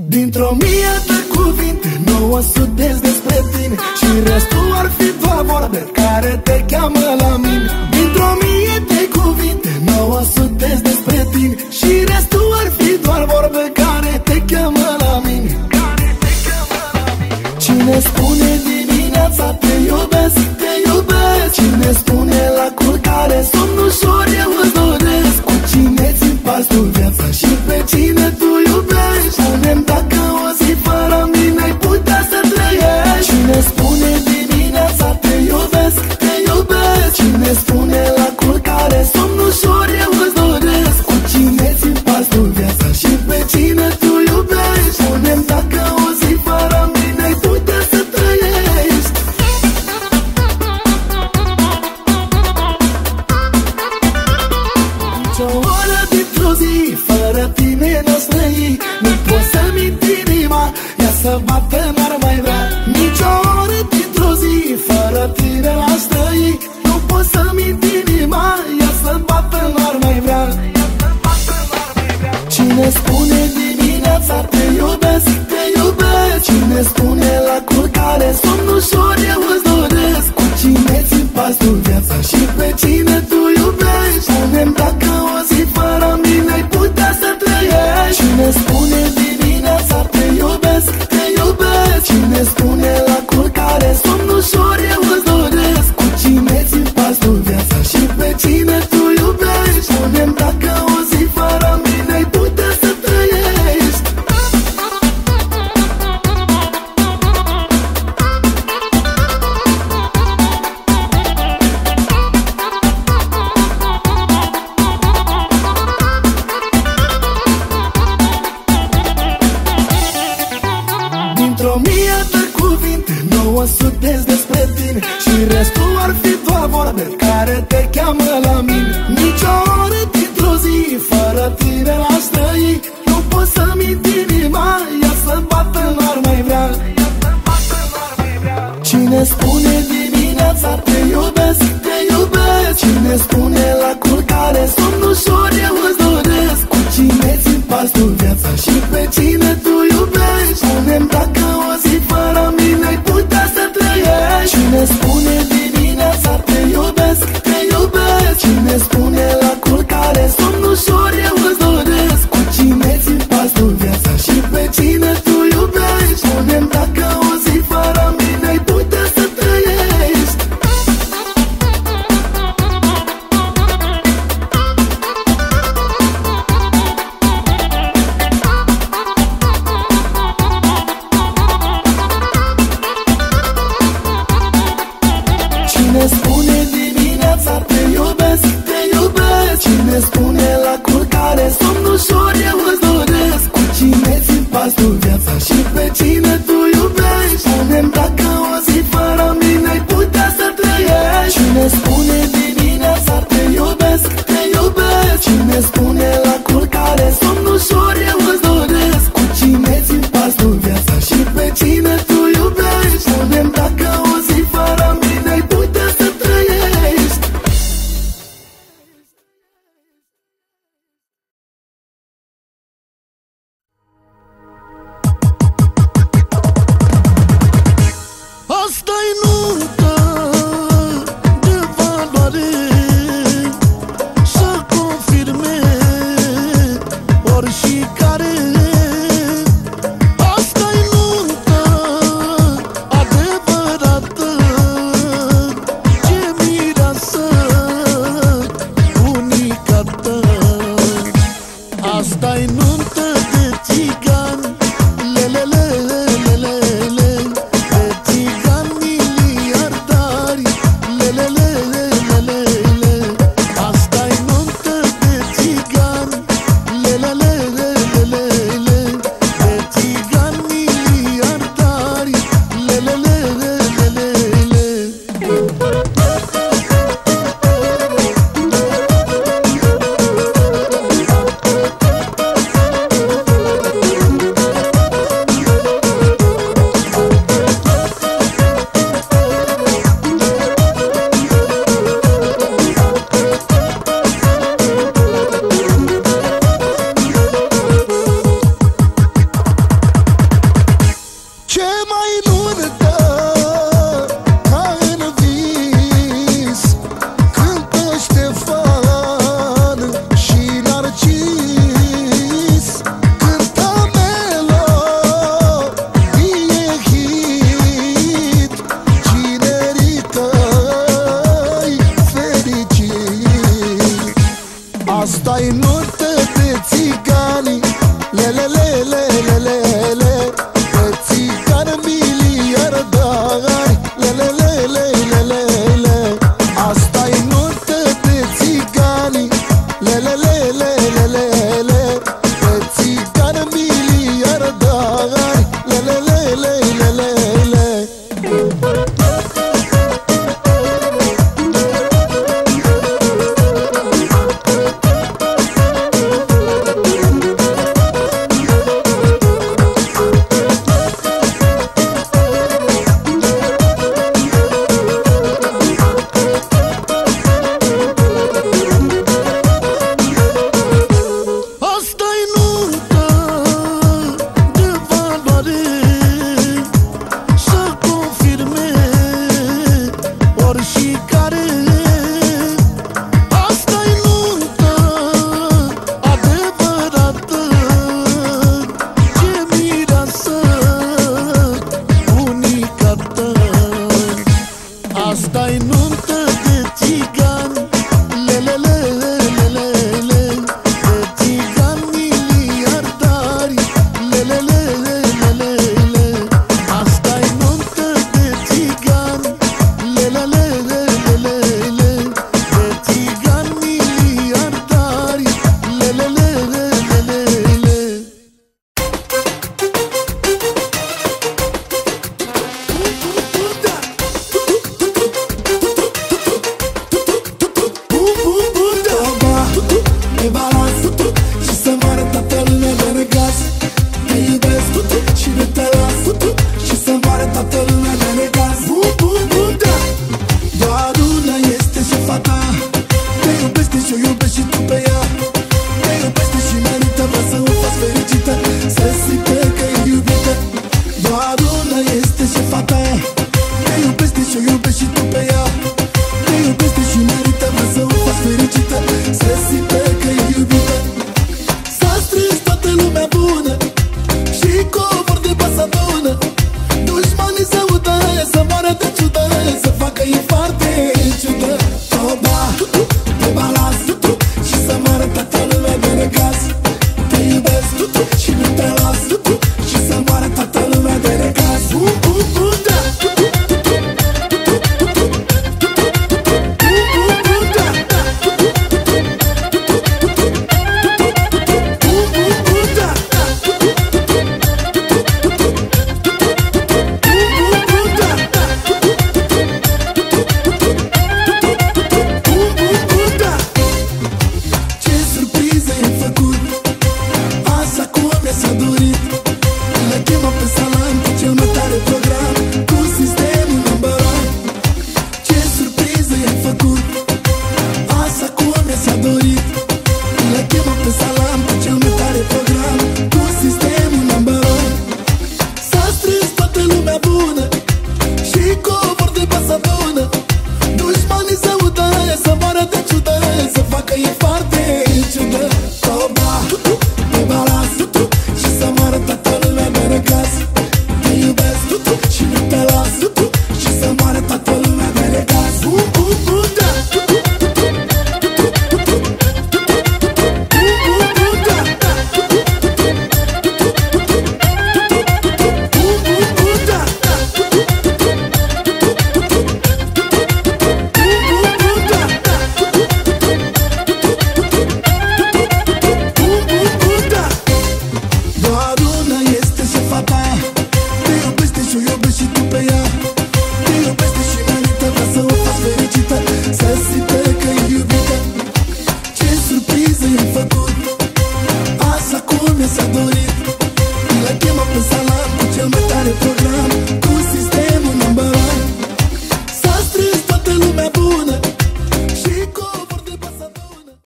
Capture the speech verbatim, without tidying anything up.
Dintr-o mie de cuvinte, nouă sute despre tine și restul ar fi doar vorbe care te cheamă la mine. Dintr-o mie de cuvinte, nouă sute despre tine și restul ar fi doar vorbe care te cheamă la mine. Cine spune dimineața te iubesc, te iubesc. Cine spune la culcare somn ușor eu îți doresc. Cu cine ți împarți tu viața și pe cine tu iubești? Spune-mi dacă o zi fără mine ai putea să trăiești. Cine spune dimineața te iubesc, te iubesc. Cine spune la culcare somn ușor eu îți doresc. Cu cine ți împarți tu viața și pe cine tu iubești? Spune-mi dacă o zi fără mine ai putea să trăiești. Nicio oră dintr-o zi fără tine n-aș trăi. Nu pot să mint inima, ea să bată n-ar mai vrea. Nicio oră dintr-o zi fără tine n-aș trăi. Nu pot să mint inima, ea să bată n-ar mai vrea. Cine spune dimineața te iubesc, te iubesc. Cine spune la culcare somn ușor eu îți doresc. Cu cine ți împarți tu viața și pe cine tu iubești? Spune-mi dacă o zi fără mine ai putea să trăiești. Cine spune dimineața te iubesc, te iubesc. Cine spune la culcare somn ușor eu îți doresc. Cu cine ți împarți tu viața și pe cine tu iubești? Spune-mi dacă o zi fără mine ai putea să trăiești. Dintr-o mie de cuvinte, nouă sute despre tine și restul ar fi doar vorbe care te cheamă la mine. Nicio oră dintr-o zi fără tine n-aș trăi. Nu pot să mint inima, ea să bată n-ar mai vrea. Cine spune dimineața te iubesc, te iubesc. Cine spune la culcare somn ușor eu îți doresc. Cu cine ți împarți tu viața și pe cine tu iubești? Spune-mi dacă o zi fără mine ai putea să trăiești. Cine spune dimineața te iubesc, te iubesc. Cine spune la culcare somn ușor eu îți doresc. Cu cine ți împarți tu viața și pe cine tu iubești? Spune-mi dacă o zi fără mine ai putea să trăiești. Cine spune dimineața te iubesc, te iubesc. Cine spune la culcare somn ușor eu îți doresc. Cu cine ți împarți tu viața și pe cine tu iubești? Spune-mi dacă o zi fără mine ai putea să trăiești. Cine spune dimineața te iubesc, te iubesc. Cine spune la culcare somn ușor eu îți doresc. Cu cine ți împarți tu viața și pe cine tu iubești? Spune-mi dacă o zi fără mine ai putea să trăiești. Asta-i nuntă de valoare, să confirme oricare. Asta-i nuntă adevărată, ce mireasă unicată. Asta-i nuntă de țigan, lelelelelelele, de țigan miliardari, lelelelelelele. Asta-i nuntă de țigan, lelelelelelele, de țigan miliardari, lelelelelelele. țiganii, le, le, le.